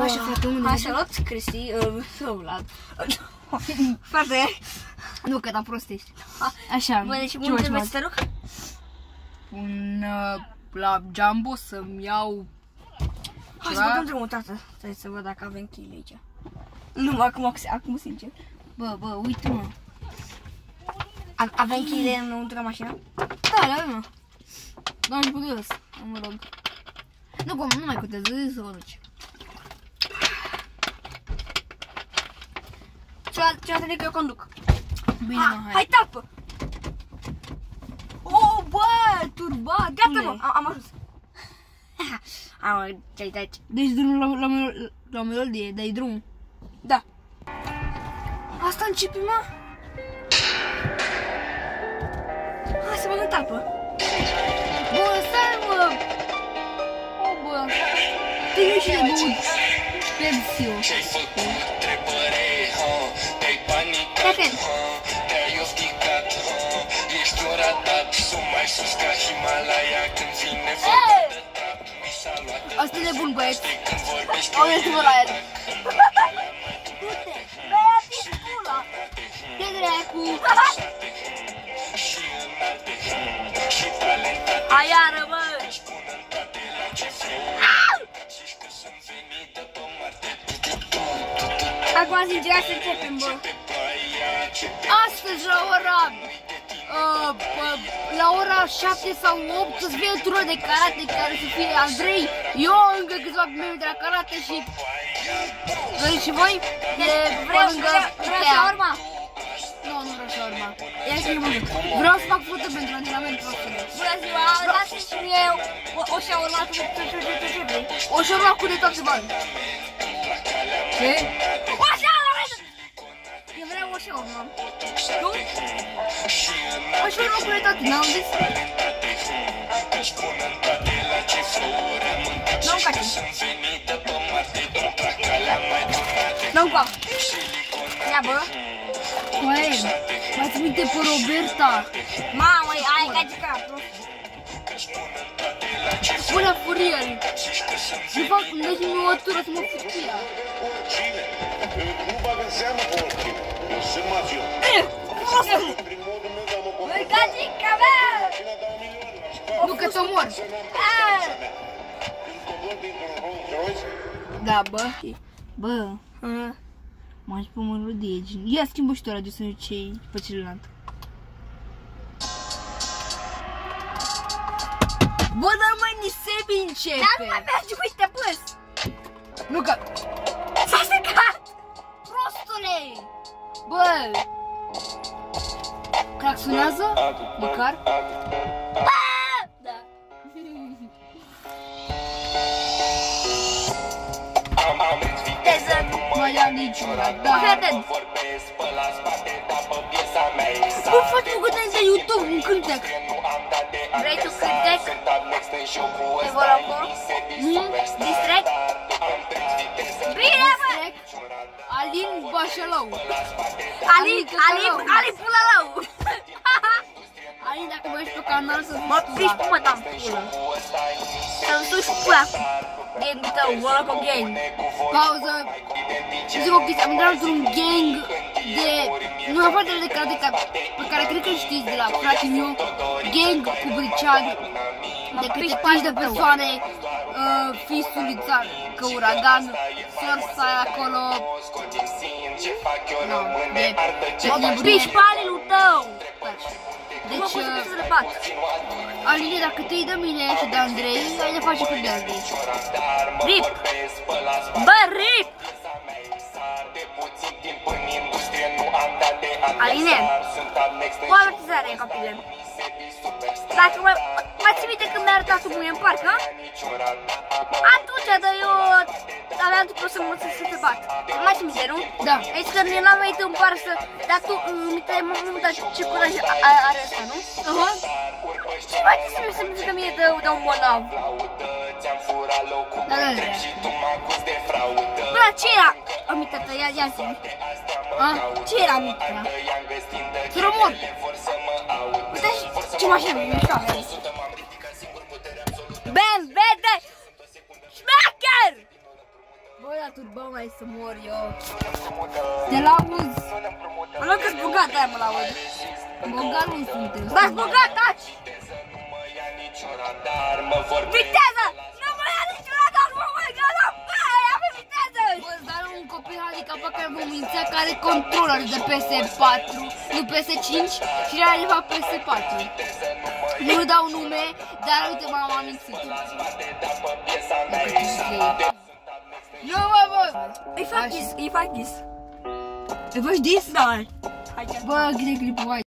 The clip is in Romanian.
Așa, frate, unde? Hai, salut, Cristi, Vlad. Frate, Nu, că da prostești. Așa, bă, deci ce unde trebuie faci, să te rog? Pun la Jumbo să-mi iau Hai să băgăm drumul, tată. Stai să văd dacă avem kill aici. Nu, acum sincer. Bă, uite-mă. Avem kill înăuntru la mașină? Da, le avem, mă. Dar nu puteți, mă rog. Nu, cum, nu mai contează, să vă duci. Ce-o că eu conduc. Bine, mă, hai. Hai, tapă! Oh, bă, turbat. Gata, mă, am ajuns. Am, ce-ai dat? Deci drumul la melodie, dai drumul. Da. Asta începe, mă? Hai să băgăm tapă. Bă, stai, mă. Oh, bă. Te ieși de băut. Persio. Fii atent. Asta e nebun, băieți. Auzi-mă la el. Du-te! Băiatii pula! Ce dracu? Hai iară, bă! Acum sincer, să începem, bă! Astăzi la ora 7 sau 8 să fie tură de karate care să fie Andrei, eu încă câțiva membri de la karate și vrei și voi? Vreau shawarma! Nu vreau shawarma. Ia să mă duc. Vreau să fac foto pentru antrenament prostule. Bună ziua, dați și mie o shawarma cu ce vrei. O shawarma cu de toate bani. Ce? O shawarma! Eu vreau o shawarma. Tu? O shawarma cu de toate, n-am zis? Nu-mi caci. Nu-mi coam. Ia, bă. Băi, mai ți minte pe Roberta? Mamă, ai gagica, prost. Pune Furiel. Nu fac, nu dă-și-mi o tură să mă futia. Nu bag în seamă pe oricine. Eu sunt mafiot. Prin modul meu de a mă Băi, gagica mea! mașina dau milioane. Nu că te omor. Când cobor dintr-un Rolls Royce, Da, bă. Bă, m-aș pe melodie. Ia schimbă și tu radio să nu cei pe celălalt. Bă, dar mai ni Sebi începe. Dar nu mai mergi, uite, apăs! Nu că... S-a secat! Prostule! Bă! Claxonează? Măcar? Da. Mai ia niciuna, da. Fii atent! Bă, faci un cântec de YouTube, un cântec. Vrei tu cântec? Te vor acolo? Distrect? Bine, bă! Alin Bașălău. Ali Pulalău! Alin, dacă mă ești pe canal să Mă piși cum mă dam pulă. Să-mi suși pula cu gang-ul tău, Voloco Gang. Pauză. Zic o chestie, am intrat într-un gang de... Nu am foarte de karate pe care cred că știți de la fratele meu. Gang cu briceag de câte 5 de persoane. Fistul țară, că uragan, sorsa acolo. Nu, Mă piși palilul tău! Mă deci, pus să le bat. Aline, dacă te iei de mine și de Andrei, ai de face cu de Andrei. Rip! Bă, rip! Aline, o avertizare, copile. Dacă mai ții minte când mi-a arătat mâine în parc, ha? Atunci, dar eu aveam după să te bat. Mai ții minte, nu? Da. Deci că nu n-am venit în parc să... Dar tu, mă, dar ce curaj are ăsta, nu? Și mai ții să-mi zică mie de un bolnav. Da. Bă, ce era? Amită-tă, ia zi. Ce era amită-tă? Să rămor. Uite ce mașină mișca. Ben, vede! Șmecher! Bă, dar turba mai să mor eu. Te l-auzi. Alo că-s bogat, aia mă laud. Bogat nu suntem. Da-s bogat, taci! Viteză! Nu mă ia niciodată, nu mă ia la aia, pe viteză! Bă, dar un copil handicapat care vă mințea că are controller de PS4, nu PS5 și era de fapt PS4. Nu dau nume, dar uite m-am amintit. Nu, bă! Îi fac dis. Îi faci dis? Da. Bă, gine clipul, hai.